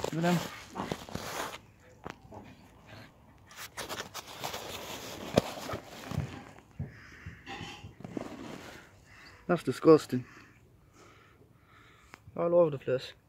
Look at them. That's disgusting. All over the place.